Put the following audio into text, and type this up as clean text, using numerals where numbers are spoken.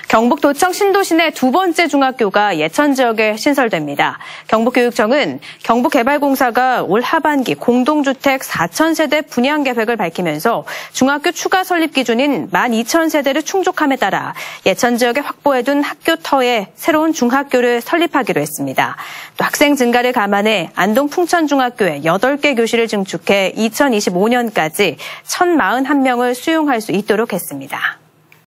경북도청 신도시 내 두 번째 중학교가 예천 지역에 신설됩니다. 경북교육청은 경북개발공사가 올 하반기 공동주택 4,000세대 분양 계획을 밝히면서 중학교 추가 설립 기준인 12,000세대를 충족함에 따라 예천 지역에 확보해둔 학교 터에 새로운 중학교를 설립하기로 했습니다. 또 학생 증가를 감안해 안동 풍천중학교에 8개 교실을 증축해 2025년까지 1,041명을 수용할 수 있도록 했습니다.